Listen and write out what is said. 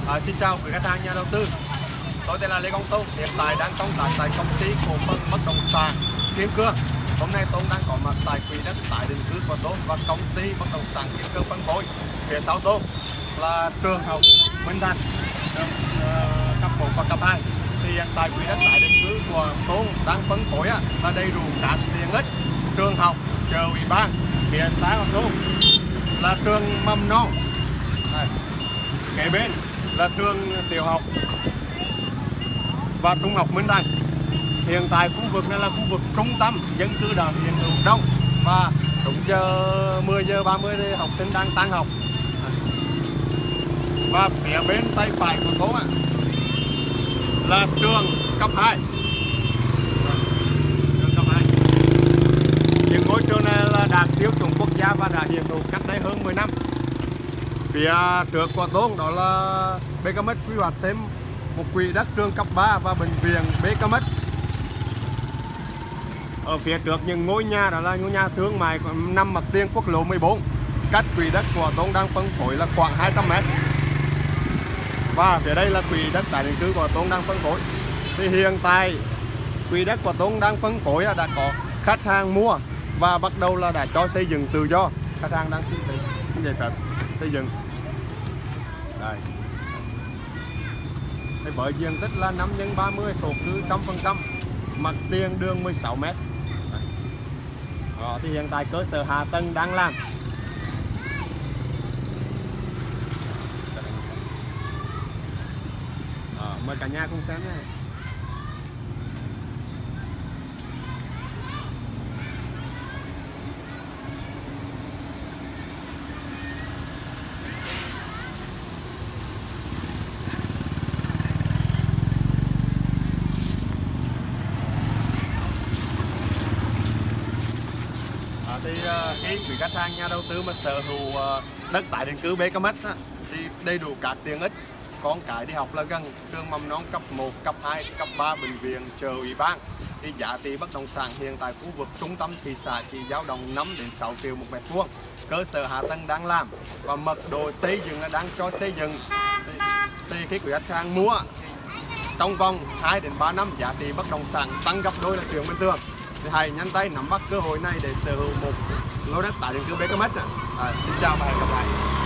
Xin chào quý khách hàng nhà đầu tư. Tôi tên là Lê Công Tông, hiện tại đang công tác tại công ty cổ phần bất động sản Kim Cương. Hôm nay tôi đang có mặt tại quỹ đất tái định cư của tôi và công ty bất động sản Kim Cương phân phối. Phía sau tôi là trường học Minh Thành cấp 1 và cấp 2. Thì hiện tại quỹ đất tái định cư của tôi đang phân phối là đầy đủ các tiện ích, trường học, chợ ủy ban. Phía xa của tôi là trường mầm non. Kế bên là trường tiểu học và trung học Minh Thành. Hiện tại khu vực này là khu vực trung tâm dân cư đã hiện hữu đông và đúng giờ 10 giờ 30 thì học sinh đang tan học. Và phía bên tay phải của tôi là trường cấp 2. Trường cấp 2. Những ngôi trường này là đạt tiêu chuẩn quốc gia và đã hiện hữu cách đây hơn 10 năm. Phía trước của tôi đó là BKM quy hoạch thêm một quỹ đất trường cấp 3 và bệnh viện BKM. Ở phía trước những ngôi nhà đó là ngôi nhà thương mại nằm mặt tiền quốc lộ 14. Cách quỹ đất của tôi đang phân phối là khoảng 200 m. Và phía đây là quỹ đất tái định cư của tôi đang phân phối. Thì hiện tại quỹ đất của tôi đang phân phối đã có khách hàng mua và bắt đầu là đã cho xây dựng tự do. Khách hàng đang xin giấy phép xây dựng. Đây. Thì với diện tích là 5x30, thổ cư 100%, mặt tiền đường 16 m. Đó, thì hiện tại cơ sở hạ tầng đang làm. Mời cả nhà cùng xem nhé. Khi quý khách hàng nhà đầu tư mà sở hữu đất tái định cư BKM thì đầy đủ các tiện ích. Con cái đi học là gần, trường mầm non cấp 1, cấp 2, cấp 3, bệnh viện, chợ ủy ban. Thì giá trị bất động sản hiện tại khu vực trung tâm thị xã chỉ dao động 5 đến 6 triệu một mét vuông. Cơ sở hạ tầng đang làm và mật độ xây dựng là đang cho xây dựng. Thì khi quý khách hàng mua thì trong vòng 2 đến 3 năm giá trị bất động sản tăng gấp đôi là chuyện bình thường. Thì hãy nhanh tay nắm bắt cơ hội này để sở hữu một lô đất tái định cư BKM. Xin chào và hẹn gặp lại.